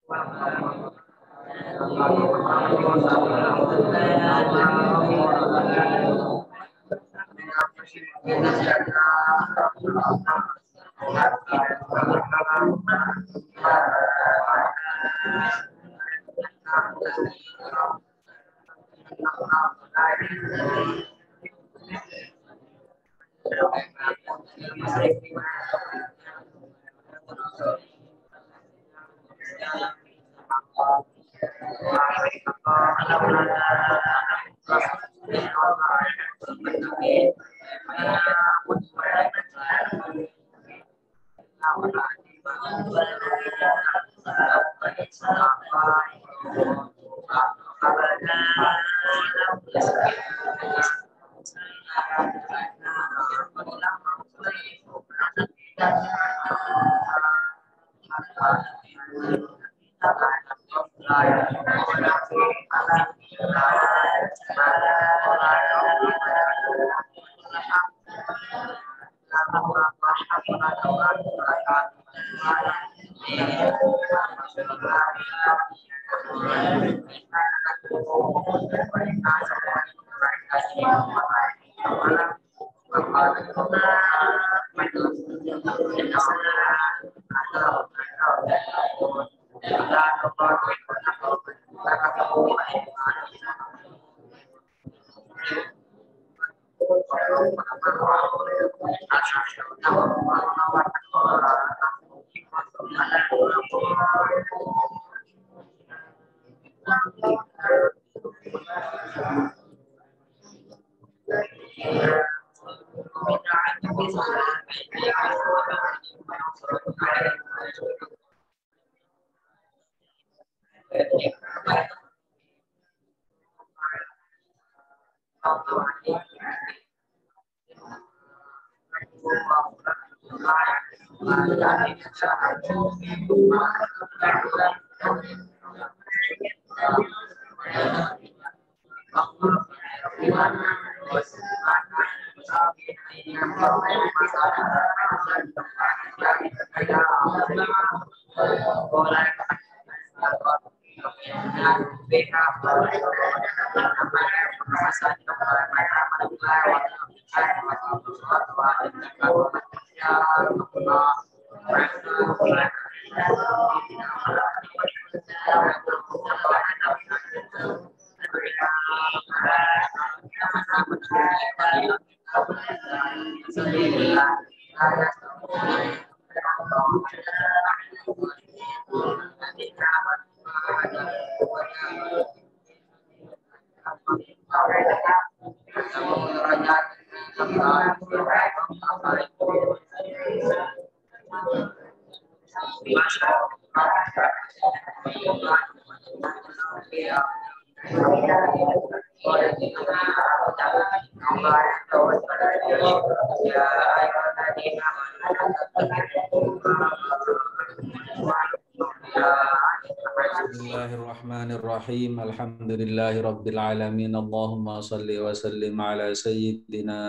Bismillahirrahmanirrahim. Alhamdulillahirabbil alamin. Allahumma shalli wa sallim ala sayyidina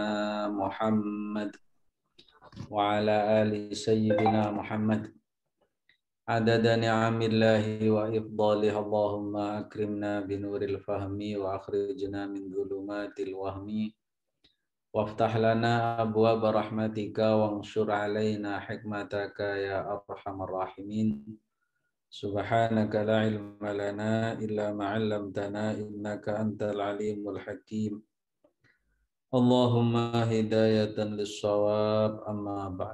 Muhammad wa ala ali sayyidina Muhammad. Adada ni'amillahi wa ifdalihi. Allahumma akrimna binuril fahmi wa akhrijna min dhulumatil wahmi. Waftah lana abwaaba rahmatika wanshur alaina hikmataka ya arhamar rahimin. Subhanaka la ilma lana illa ma 'allamtana innaka antal alimul hakim. Allahumma hidayatan lis-shawab amma ba'd.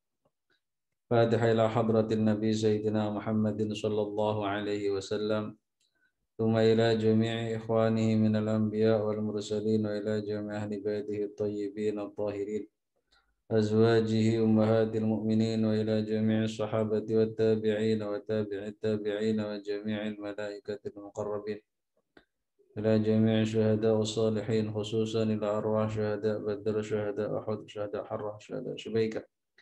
Fatiha ila hadratin Nabi Sayyidina Muhammadin sallallahu alaihi wasallam. Thumma ila jami'i ikhwanihi minal anbiya wal mursalin wa ila jami'i ahli baitihi at-tayyibin at-tahirin. أزواجه أمهات المؤمنين وإلى جميع الصحابة والتابعين وتابع التابعين وجميع الملائكة المقربين إلى جميع الشهداء والصالحين خصوصا إلى أرواح شهداء بدر شهداء أحد شهداء حرة شهداء شبيكة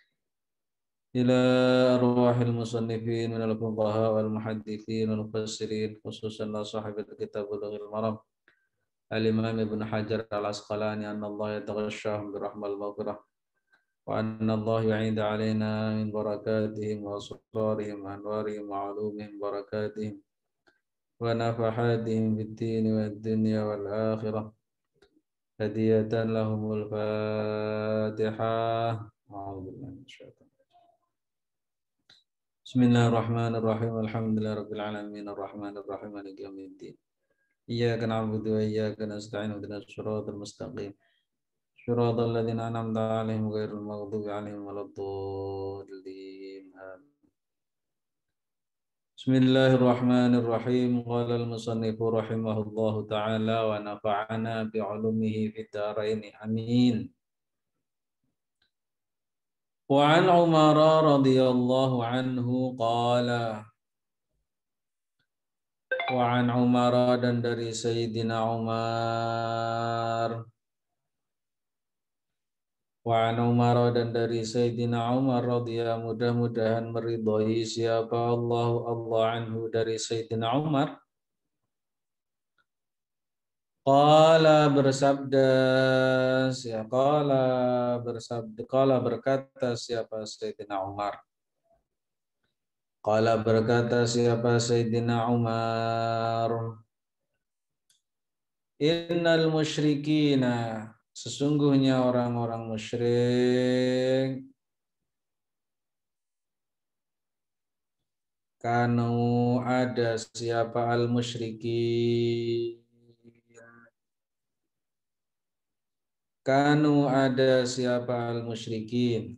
إلى أرواح المصنفين من الفقهاء والمحدثين والمفسرين خصوصا إلى صاحب الكتاب بلوغ المرام الإمام ابن حجر العسقلاني أن الله يتغشاهم برحمة المغفرة وأن الله يعيد علينا من بركاتهم وأسرارهم وأنوارهم وعلومهم بركاتهم ونفحاتهم في الدين والدنيا والآخرة. هدية لهم الفاتحة. أعوذ بالله من الشيطان. بسم الله الرحمن الرحيم. الحمد لله رب العالمين الرحمن الرحيم مالك يوم الدين. إياك نعبد وإياك نستعين اهدنا الصراط المستقيم صراط الذين أنعمت عليهم غير المغضوب عليهم ولا الضالين. بسم الله الرحمن الرحيم. قال المصنف رحمه الله تعالى ونفعنا بعلومه في الدارين آمين. وعن عمر رضي الله عنه قال وعن Umar dan dari Sayyidina Umar. Wa'an Umar dan dari Sayyidina Umar radhiyallahu mudah-mudahan meridhai siapa Allah anhu dari Sayyidina Umar. Qala bersabda qala berkata siapa Sayyidina Umar. Qala berkata siapa Sayyidina Umar. Innal musyrikina, sesungguhnya orang-orang musyrik, kanu ada siapa al musyrikin, kanu ada siapa al musyrikin,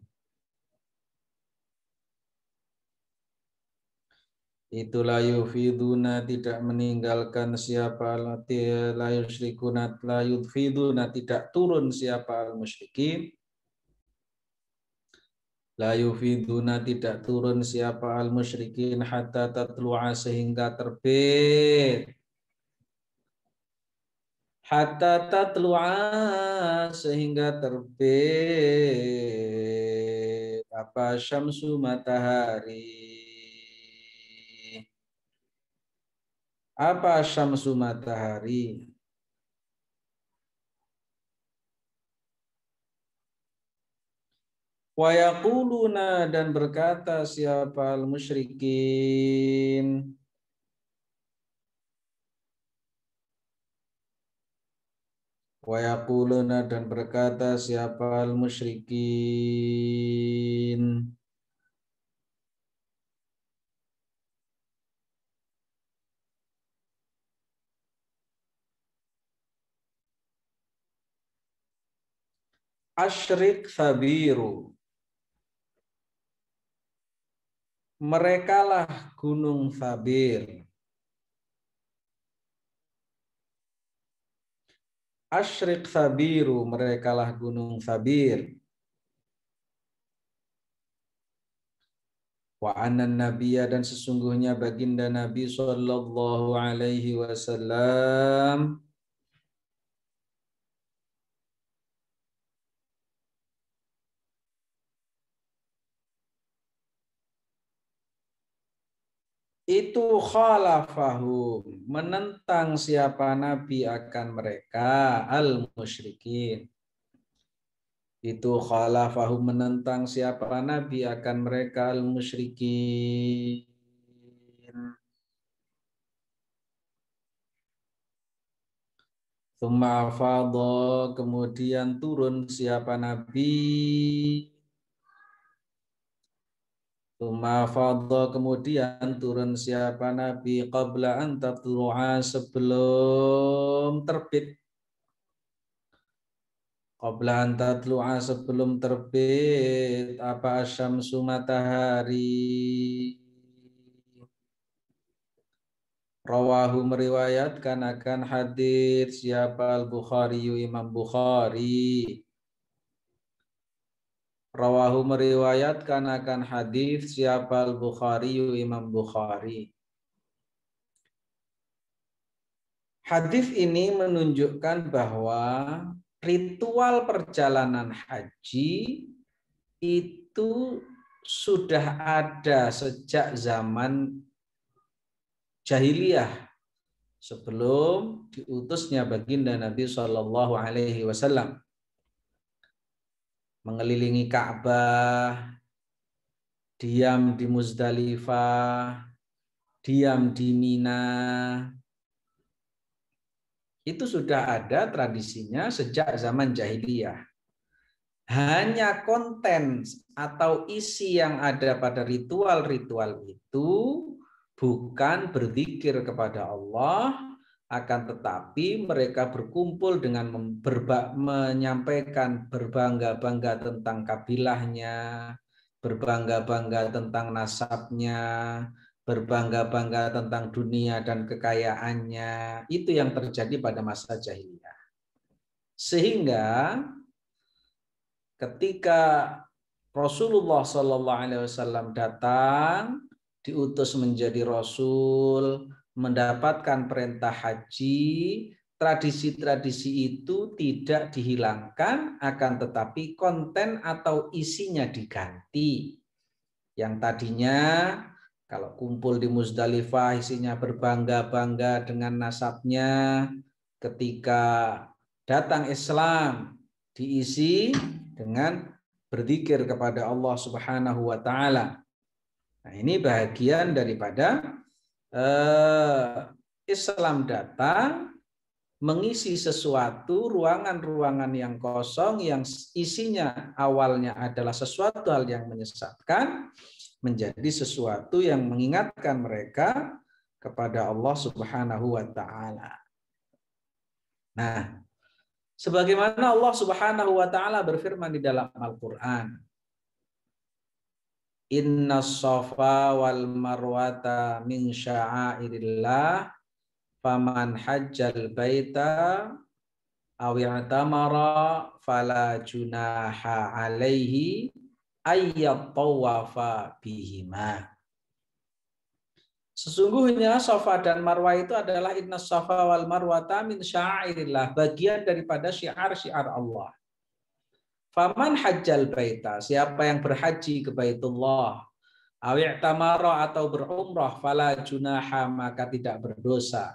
itu la yufiduna tidak meninggalkan siapa la yusyrikuna la yufiduna tidak turun siapa al musyrikin, la yufiduna tidak turun siapa al musyrikin hatta tatlu'a sehingga terbit, hatta tatlu'a sehingga terbit apa syamsu matahari. Apa syamsu matahari? Wa yaquluna dan berkata siapa al-musyrikin. Wa yaquluna dan berkata siapa al-musyrikin. Asyrik Sabiru. Merekalah gunung Sabir. Asyrik Sabiru, merekalah gunung Sabir. Wa anan nabiyya dan sesungguhnya baginda Nabi sallallahu alaihi wasallam itu khalafahum, menentang siapa Nabi akan mereka al-musyrikin. Itu khalafahum, menentang siapa Nabi akan mereka al-musyrikin. Tsumma afadha, kemudian turun siapa Nabi. Tsumma afadha, kemudian turun siapa Nabi qabla an tatlu'a, sebelum terbit. Qabla an tatlu'a, sebelum terbit apa asyamsu matahari. Rawahu, meriwayatkan akan hadis siapa al-Bukhari, Imam Bukhari. Rawahu, meriwayatkan akan hadis siapa al-Bukhari, Imam Bukhari. Hadis ini menunjukkan bahwa ritual perjalanan haji itu sudah ada sejak zaman jahiliyah, sebelum diutusnya baginda Nabi Shallallahu Alaihi Wasallam. mengelilingi Ka'bah, diam di Muzdalifah, diam di Mina. Itu sudah ada tradisinya sejak zaman jahiliyah. Hanya konten atau isi yang ada pada ritual-ritual itu bukan berzikir kepada Allah, akan tetapi mereka berkumpul dengan menyampaikan berbangga-bangga tentang kabilahnya, berbangga-bangga tentang nasabnya, berbangga-bangga tentang dunia dan kekayaannya. Itu yang terjadi pada masa jahiliyah. Sehingga ketika Rasulullah SAW datang, diutus menjadi Rasul, mendapatkan perintah haji, tradisi-tradisi itu tidak dihilangkan, akan tetapi konten atau isinya diganti. Yang tadinya kalau kumpul di Muzdalifah isinya berbangga-bangga dengan nasabnya, ketika datang Islam diisi dengan berzikir kepada Allah Subhanahu wa taala. Nah, ini bagian daripada Islam datang mengisi sesuatu ruangan-ruangan yang kosong yang isinya awalnya adalah sesuatu hal yang menyesatkan menjadi sesuatu yang mengingatkan mereka kepada Allah Subhanahu wa taala. Nah, sebagaimana Allah Subhanahu wa taala berfirman di dalam Al-Qur'an, Innas safa wal marwata min sya'airillah faman hajjal baita aw i'tamara fala junaha alaihi ayyatawafa bihima. Sesungguhnya Safa dan Marwah itu adalah innas safa wal marwata min sya'airillah, bagian daripada syiar-syiar Allah. Faman hajjal baita, siapa yang berhaji ke Baitullah, awi'tamara atau berumrah, fala junaha, maka tidak berdosa.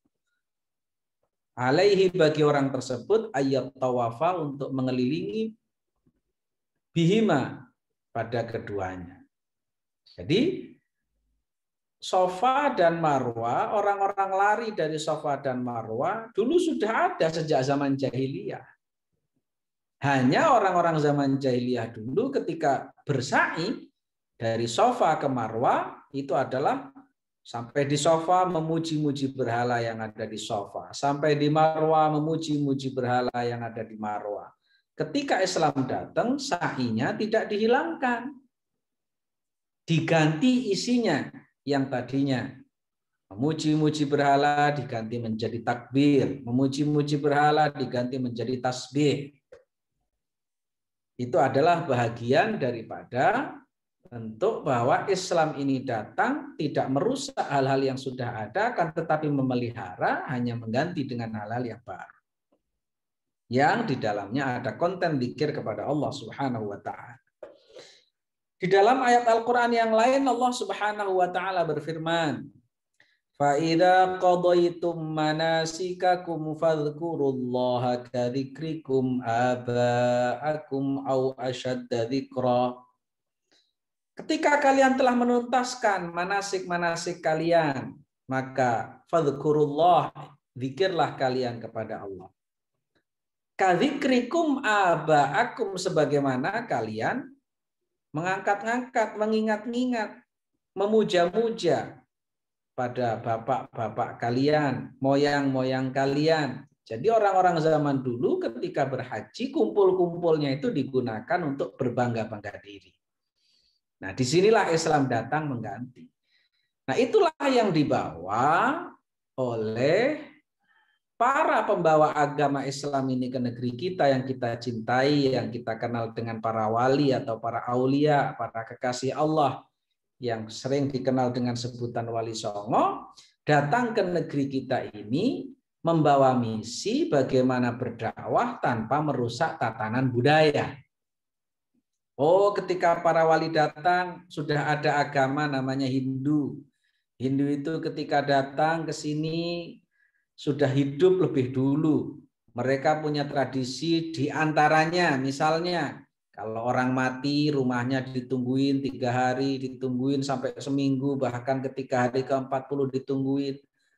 Alaihi, bagi orang tersebut, ayat tawafa, untuk mengelilingi bihima, pada keduanya. Jadi Safa dan Marwah, orang-orang lari dari Safa dan Marwah dulu sudah ada sejak zaman jahiliyah. Hanya orang-orang zaman jahiliyah dulu ketika bersa'i dari Safa ke Marwah itu adalah sampai di Safa memuji-muji berhala yang ada di Safa, sampai di Marwah memuji-muji berhala yang ada di Marwah. Ketika Islam datang, sa'inya tidak dihilangkan. Diganti isinya, yang tadinya memuji-muji berhala diganti menjadi takbir, memuji-muji berhala diganti menjadi tasbih. Itu adalah bahagian daripada bentuk bahwa Islam ini datang tidak merusak hal-hal yang sudah ada, akan tetapi memelihara, hanya mengganti dengan hal-hal yang baru. Yang di dalamnya ada konten dzikir kepada Allah Subhanahu wa taala. Di dalam ayat Al-Qur'an yang lain Allah Subhanahu wa taala berfirman, fa idza qadaytum manasikakum fadhkurullaha kadzikrikum aba'akum aw ashadda dzikra. Ketika kalian telah menuntaskan manasik-manasik kalian, maka fadhkurullah, zikirlah kalian kepada Allah. Kadzikrikum aba'akum, sebagaimana kalian mengangkat-ngangkat, mengingat-ingat, memuja-muja pada bapak-bapak kalian, moyang-moyang kalian. Jadi orang-orang zaman dulu ketika berhaji, kumpul-kumpulnya itu digunakan untuk berbangga-bangga diri. Nah, disinilah Islam datang mengganti. Nah, itulah yang dibawa oleh para pembawa agama Islam ini ke negeri kita yang kita cintai, yang kita kenal dengan para wali atau para aulia, para kekasih Allah yang sering dikenal dengan sebutan Wali Songo, datang ke negeri kita ini membawa misi bagaimana berdakwah tanpa merusak tatanan budaya. Oh, ketika para wali datang sudah ada agama namanya Hindu. Hindu itu ketika datang ke sini sudah hidup lebih dulu. Mereka punya tradisi, di antaranya misalnya Kalau orang mati, rumahnya ditungguin 3 hari, ditungguin sampai seminggu, bahkan ketika hari ke-40 ditungguin.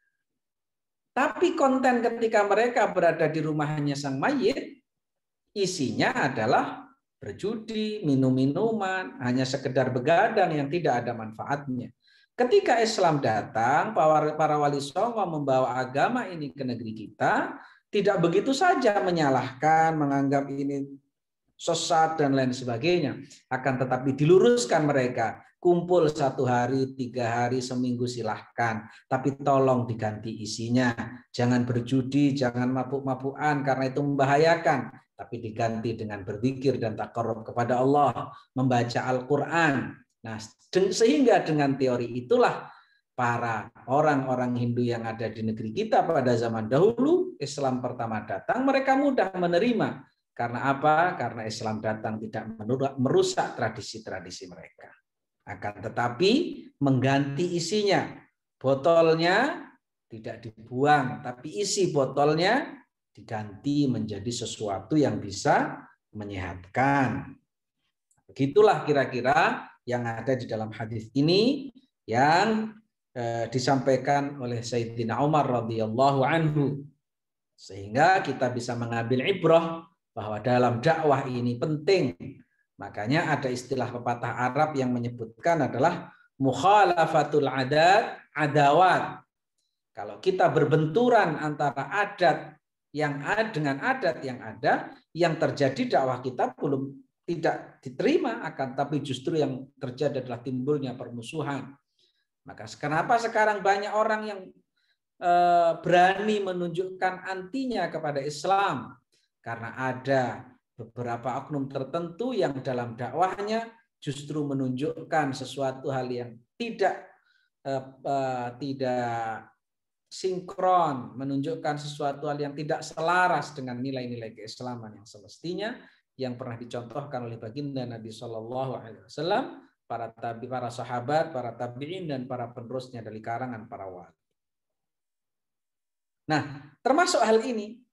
Tapi konten ketika mereka berada di rumahnya sang mayit, isinya adalah berjudi, minum-minuman, hanya sekedar begadang yang tidak ada manfaatnya. Ketika Islam datang, para wali songo membawa agama ini ke negeri kita, tidak begitu saja menyalahkan, menganggap ini sesat dan lain sebagainya. Akan tetapi diluruskan mereka, kumpul 1 hari, 3 hari, seminggu silahkan. Tapi tolong diganti isinya. Jangan berjudi, jangan mabuk-mabukan karena itu membahayakan. Tapi diganti dengan berzikir dan taqarrub kepada Allah, membaca Al-Quran. Nah, sehingga dengan teori itulah para orang-orang Hindu yang ada di negeri kita pada zaman dahulu, Islam pertama datang, mereka mudah menerima. Karena apa? Karena Islam datang tidak merusak tradisi-tradisi mereka. Akan tetapi mengganti isinya. Botolnya tidak dibuang, tapi isi botolnya diganti menjadi sesuatu yang bisa menyehatkan. Begitulah kira-kira yang ada di dalam hadis ini yang disampaikan oleh Sayyidina Umar radhiyallahu anhu. Sehingga kita bisa mengambil ibrah bahwa dalam dakwah ini penting. Makanya ada istilah pepatah Arab yang menyebutkan adalah mukhalafatul adat adawat. Kalau kita berbenturan antara adat yang ada dengan adat yang ada, yang terjadi dakwah kita belum tidak diterima, akan tapi justru yang terjadi adalah timbulnya permusuhan. Maka kenapa sekarang banyak orang yang berani menunjukkan antinya kepada Islam? Karena ada beberapa oknum tertentu yang dalam dakwahnya justru menunjukkan sesuatu hal yang tidak sinkron, menunjukkan sesuatu hal yang tidak selaras dengan nilai-nilai keislaman yang semestinya yang pernah dicontohkan oleh baginda Nabi Shallallahu Alaihi Wasallam, para sahabat, para tabiin dan para penerusnya dari karangan para wali. Nah, termasuk hal ini.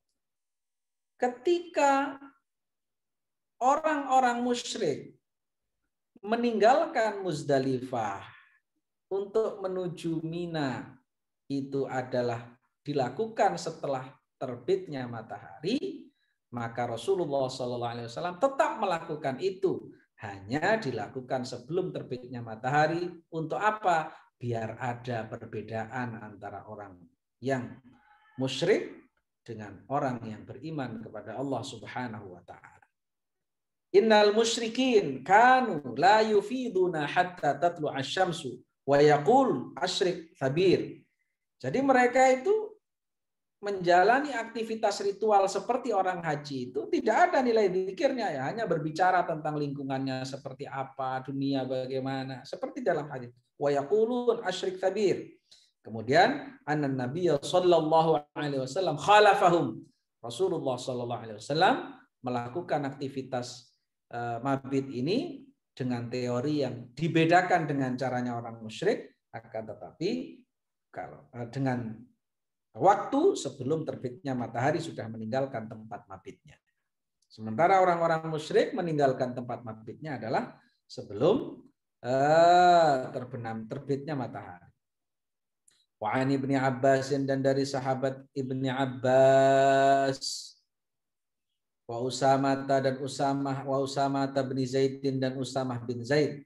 Ketika orang-orang musyrik meninggalkan Muzdalifah untuk menuju Mina, itu adalah dilakukan setelah terbitnya matahari, maka Rasulullah SAW tetap melakukan itu. Hanya dilakukan sebelum terbitnya matahari. Untuk apa? Biar ada perbedaan antara orang yang musyrik dengan orang yang beriman kepada Allah Subhanahu wa taala. Innal musyrikin kanu la yufiduna hatta tatlu asy-syamsu wa yaqul asyrik sabir. Jadi mereka itu menjalani aktivitas ritual seperti orang haji itu tidak ada nilai zikirnya, ya hanya berbicara tentang lingkungannya seperti apa, dunia bagaimana, seperti dalam hadis wa yaqulun asyrik sabir. Kemudian anan Nabi sallallahu alaihi wasallam khalafahum. Rasulullah sallallahu alaihi wasallam melakukan aktivitas mabit ini dengan teori yang dibedakan dengan caranya orang musyrik, akan tetapi kalau dengan waktu sebelum terbitnya matahari sudah meninggalkan tempat mabitnya. Sementara orang-orang musyrik meninggalkan tempat mabitnya adalah sebelum terbenam terbitnya matahari. Wa an Ibnu Abbas, dan dari sahabat Ibnu Abbas, wa Usamah dan Usamah, wa Usamah bin Zaid dan Usamah bin Zaid,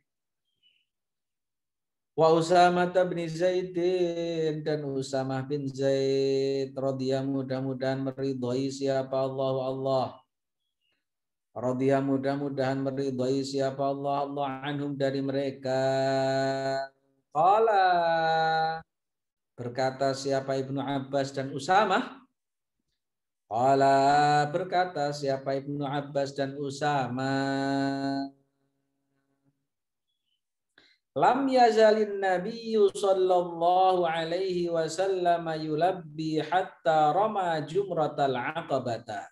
wa Usamah bin Zaid dan Usamah bin Zaid radhiyallahu, mudah-mudahan meridhai siapa Allah, radhiya mudah-mudahan meridhai siapa Allah anhum dari mereka. Qala, berkata siapa Ibnu Abbas dan Usamah. Qala, berkata siapa Ibnu Abbas dan Usamah. Lam yazalin nabiyyu sallallahu alaihi wasallam yulabbi hatta rama jumratal aqabata.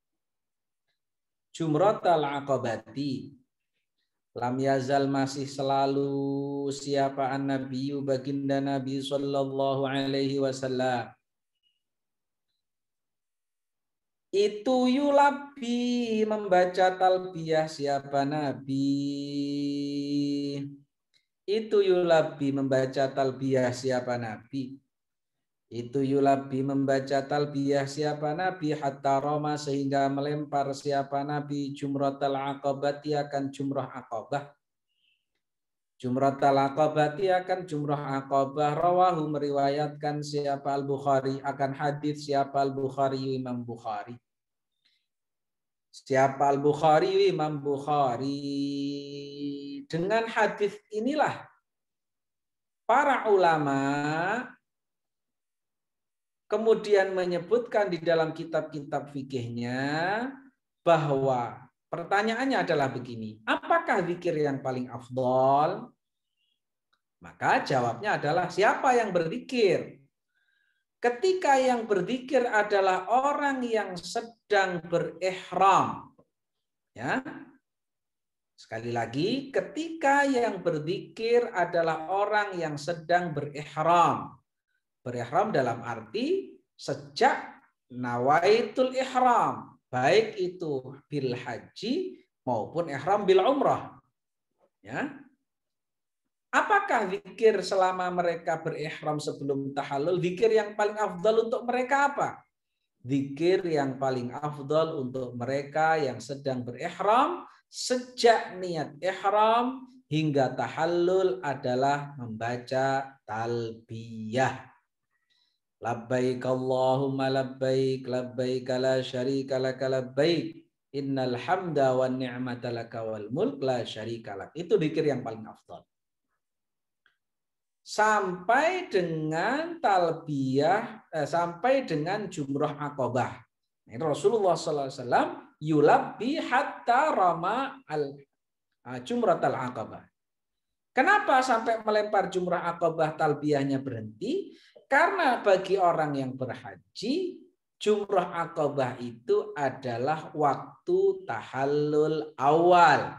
Jumratal aqabati. Lam yazal, masih selalu siapa an-nabiyyu baginda Nabi sallallahu alaihi wasallam Itu yulabi membaca talbiyah siapa Nabi? Itu yulabi membaca talbiyah siapa Nabi? Itu yulabi membaca talbiyah siapa Nabi hatta roma sehingga melempar siapa Nabi jumratal aqabati akan jumrah aqabah. Jumratal aqabati akan jumrah aqabah rawahu meriwayatkan siapa Al-Bukhari akan hadis siapa Al-Bukhari Imam Bukhari. Siapa Al-Bukhari Imam Bukhari. Dengan hadis inilah para ulama kemudian menyebutkan di dalam kitab-kitab fikihnya bahwa pertanyaannya adalah begini, apakah zikir yang paling afdol? Maka jawabnya adalah siapa yang berzikir? Ketika yang berzikir adalah orang yang sedang berihram. Ya. Sekali lagi, ketika yang berzikir adalah orang yang sedang berihram. Berihram dalam arti sejak nawaitul ihram, baik itu bil haji maupun ihram bil umrah. Ya. Apakah zikir selama mereka berihram sebelum tahallul? Zikir yang paling afdal untuk mereka apa? Zikir yang paling afdal untuk mereka yang sedang berihram sejak niat ihram hingga tahallul adalah membaca talbiyah. Labbaik Allahumma labbaik labbaik la syarika laka labbaik innal hamda wan ni'mata laka wal mulk la syarika lak. Itu zikir yang paling afdal. Sampai dengan talbiyah, sampai dengan jumrah aqabah. Ini Rasulullah SAW yulabbi hatta rama al jumratal aqabah. Kenapa sampai melempar jumrah aqabah talbiyahnya berhenti? Karena bagi orang yang berhaji, jumrah aqabah itu adalah waktu tahallul awal.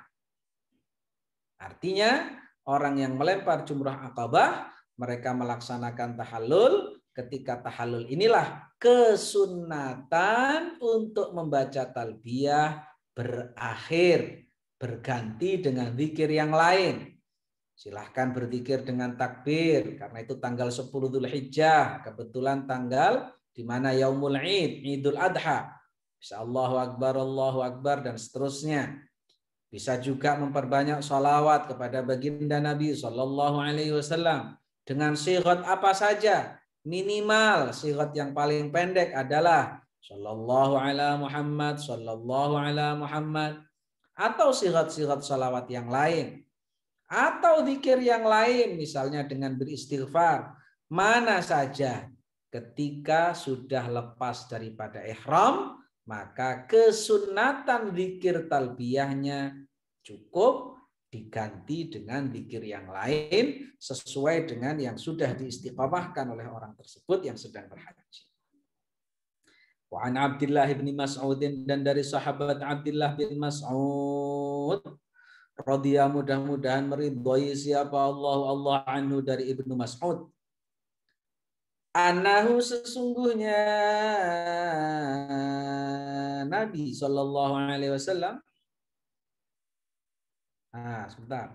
Artinya orang yang melempar jumrah aqabah, mereka melaksanakan tahallul. Ketika tahallul inilah kesunatan untuk membaca talbiyah berakhir, berganti dengan zikir yang lain. Silahkan berzikir dengan takbir, karena itu tanggal 10 Dzulhijjah, kebetulan tanggal di mana Yaumul Id, Idul Adha. Bisa Allahu Akbar, dan seterusnya. Bisa juga memperbanyak sholawat kepada baginda Nabi Shallallahu Alaihi Wasallam dengan sighat apa saja. Minimal sighat yang paling pendek adalah Shallallahu ala Muhammad, Shallallahu ala Muhammad, atau sighat-sighat sholawat yang lain, atau zikir yang lain, misalnya dengan beristighfar. Mana saja ketika sudah lepas daripada ihram, maka kesunatan zikir talbiyahnya cukup diganti dengan zikir yang lain sesuai dengan yang sudah diistiqamahkan oleh orang tersebut yang sedang berhaji. Wa an Abdullah bin Mas'ud, dan dari sahabat Abdullah bin Mas'ud radhiyallahu, mudah-mudahan meridhai siapa Allah anhu, dari Ibnu Mas'ud. Anahu sesungguhnya Nabi Shallallahu Alaihi Wasallam. Sebentar.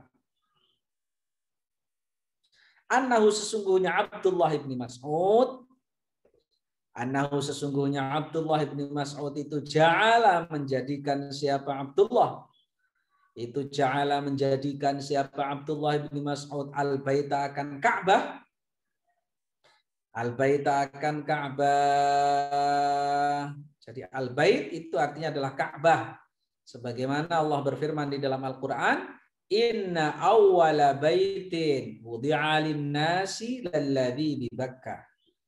Anahu sesungguhnya Abdullah bin Mas'ud. Anahu sesungguhnya Abdullah bin Mas'ud itu ja'ala menjadikan siapa Abdullah. Itu ja'ala menjadikan siapa Abdullah bin Mas'ud al-baita akan Ka'bah. Al-baita akan Ka'bah. Jadi al-bait itu artinya adalah Ka'bah. Sebagaimana Allah berfirman di dalam Al-Qur'an, inna awwala baitin wudi'a lin-nasi lalladzi bi Bakkah.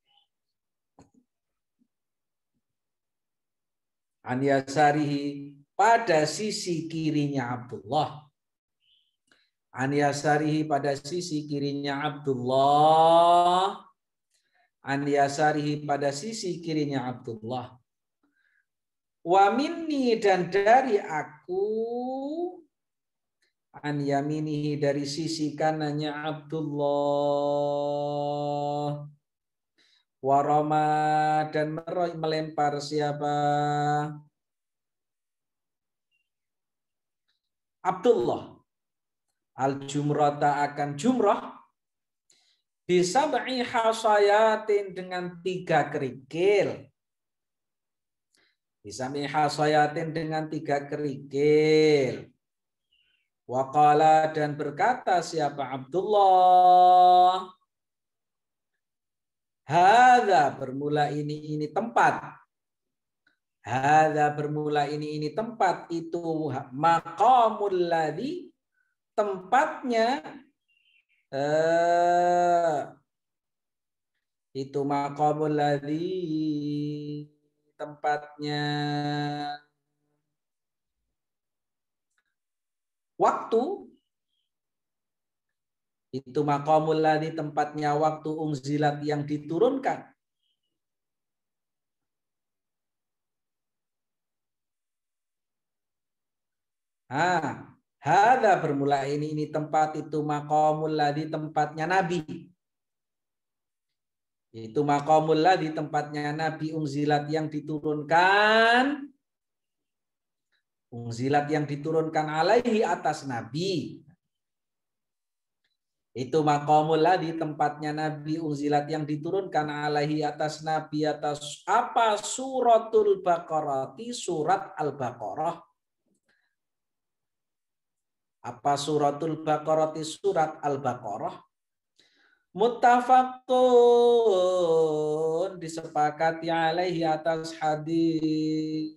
An yasarihi, pada sisi kirinya Abdullah. An yasarihi, pada sisi kirinya Abdullah. An yasarihi, pada sisi kirinya Abdullah. Wa minni, dan dari aku. An yaminihi, dari sisi kanannya Abdullah. Waroma dan melempar siapa? Abdullah. Al-jumrata akan jumrah. Bisa hasayatin dengan 3 kerikil. Bisa hasayatin dengan 3 kerikil. Waqala dan berkata siapa Abdullah. Hadza bermula ini tempat. Hadza bermula ini tempat itu maqamul ladzi tempatnya itu maqamul ladzi tempatnya waktu itu maqamul ladzi tempatnya waktu unzilat yang diturunkan. Hadza bermula ini tempat itu maqamul ladzi tempatnya Nabi. Itu maqamul ladzi tempatnya Nabi unzilat yang diturunkan. Unzilat yang diturunkan alaihi atas Nabi. Itu maqamul ladzi tempatnya Nabi unzilat yang diturunkan alaihi atas Nabi atas apa? Suratul Baqarah, surat Al-Baqarah. Apa suratul Baqarah? Surat Al-Baqarah. Muttafaqun disepakati alaihi atas hadis.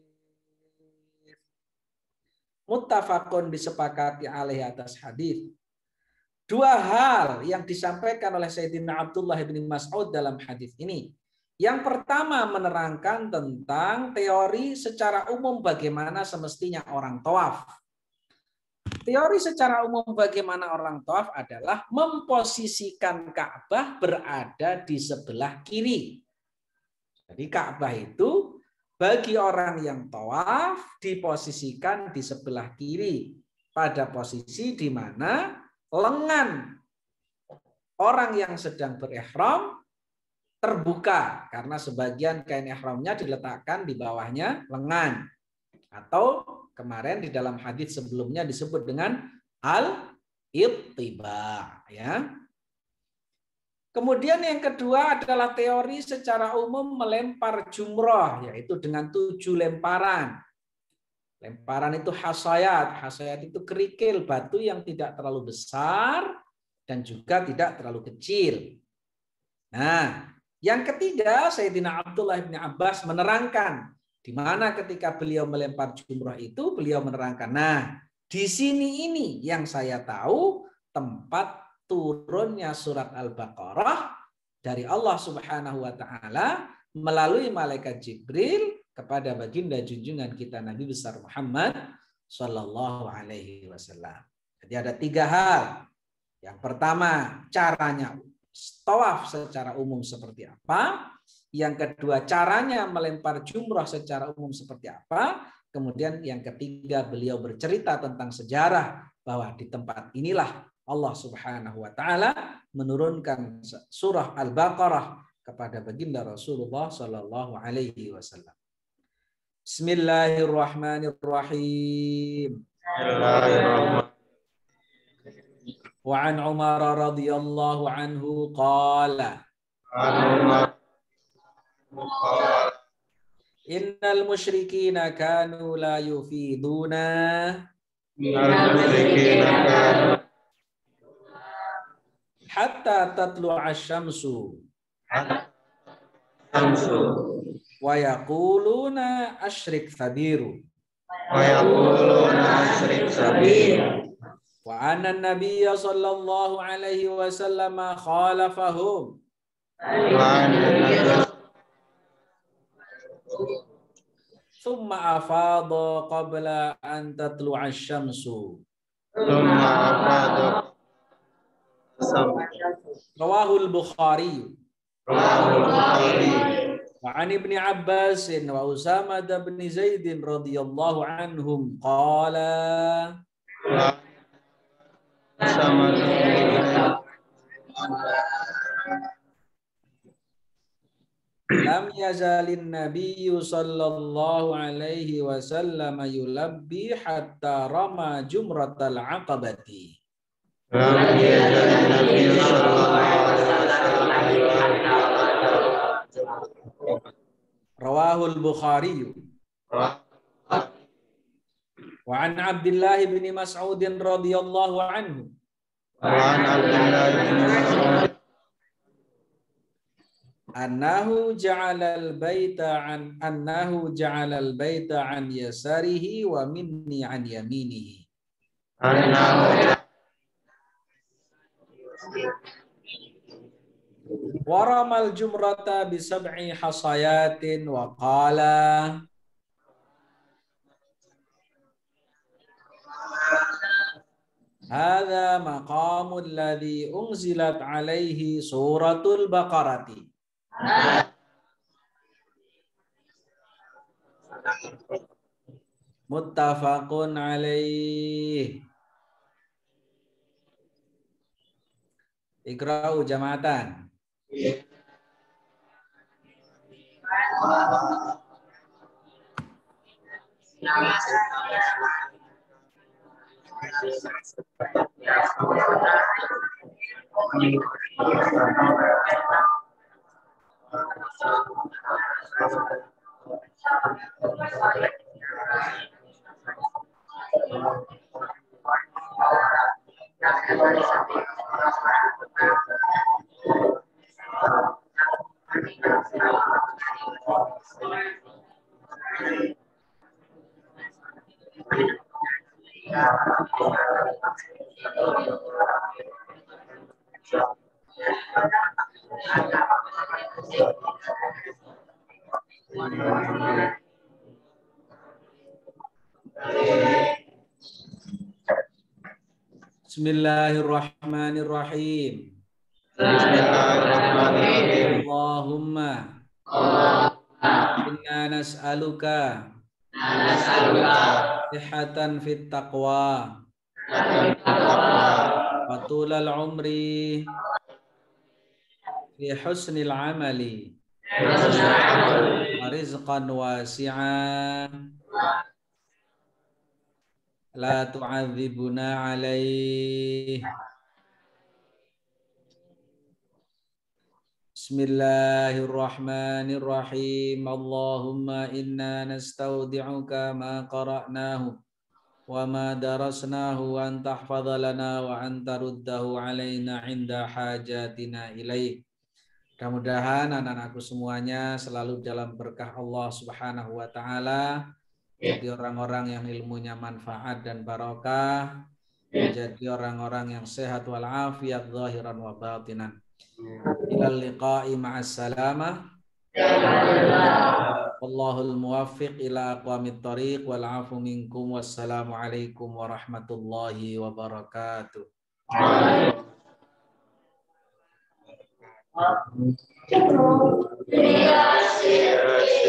Muttafaqun disepakati alaihi atas hadis. 2 hal yang disampaikan oleh Sayyidina Abdullah bin Mas'ud dalam hadis ini. Yang pertama menerangkan tentang teori secara umum bagaimana semestinya orang tawaf. Teori secara umum bagaimana orang tawaf adalah memposisikan Ka'bah berada di sebelah kiri. Jadi Ka'bah itu bagi orang yang tawaf diposisikan di sebelah kiri pada posisi di mana lengan orang yang sedang berihram terbuka karena sebagian kain ihramnya diletakkan di bawahnya lengan. Atau kemarin di dalam hadis sebelumnya disebut dengan al-ittiba, ya. Kemudian yang kedua adalah teori secara umum melempar jumrah, yaitu dengan 7 lemparan. Lemparan itu hasayat. Hasayat itu kerikil batu yang tidak terlalu besar dan juga tidak terlalu kecil. Nah, yang ketiga Sayyidina Abdullah bin Abbas menerangkan di mana ketika beliau melempar jumrah itu beliau menerangkan. Nah, di sini ini yang saya tahu tempat turunnya surat Al-Baqarah dari Allah Subhanahu wa taala melalui malaikat Jibril kepada baginda junjungan kita Nabi besar Muhammad sallallahu alaihi wasallam. Jadi ada 3 hal. Yang pertama, caranya tawaf secara umum seperti apa? Yang kedua, caranya melempar jumrah secara umum seperti apa? Kemudian yang ketiga, beliau bercerita tentang sejarah bahwa di tempat inilah Allah Subhanahu wa taala menurunkan surah Al-Baqarah kepada baginda Rasulullah sallallahu alaihi wasallam. Bismillahirrahmanirrahim. Wa an Umar radhiyallahu anhu qala Innal musyrikina kanu la yufiduna hatta tatlu'a asy-syamsu wa yaquluna asyrik sabiru wa anna an-nabiyya sallallahu alaihi wasallam khalafahum thumma afadha qabla an tatlu'a asy-syamsu Rawahul Bukhari. Wa an Ibni Abbas wa Usama bin Zaid radhiyallahu anhum qala lam yazalin nabiyyu sallallahu alaihi wasallam yulabbi hatta rama jumratal aqabati. lam yazalin nabiyyu sallallahu alaihi wasallam. Rawahul Bukhari. Wa an Abdullah bin Mas'ud radhiyallahu anhu. Wa an Abdullah bin Mas'ud Annahu ja'alal baita an yasarihi wa minni an yaminihi. Waramal jumrata bi sab'i hasayatin wa qala hadza maqamul ladzi unzilat alaihi suratul baqarati. Muttafaqun alaih. Iqra'u jama'atan. Bismillahirrahmanirrahim. Bismillahirrahmanirrahim. Allahumma inna nas'aluka sihhatan fit taqwa wa tulal umri fi husnil amali wa rizqan wasi'an la tu'adzibuna alaih. Bismillahirrahmanirrahim. Allahumma inna nastaudi'uka ma qara'nahu wa ma darasnahu wa anta hafadhalana wa anta ruddahu alaina inda hajatina ilaih. Mudah-mudahan anak-anakku semuanya selalu dalam berkah Allah Subhanahu wa taala, jadi orang-orang yang ilmunya manfaat dan barokah, menjadi orang-orang yang sehat walafiat zahiran wa batinan. Ilal liqa'i ma'as salamah. Wallahul muwaffiq ila aqwamit thariq wal 'afu minkum. Wassalamu alaikum warahmatullahi wabarakatuh. Terima kasih.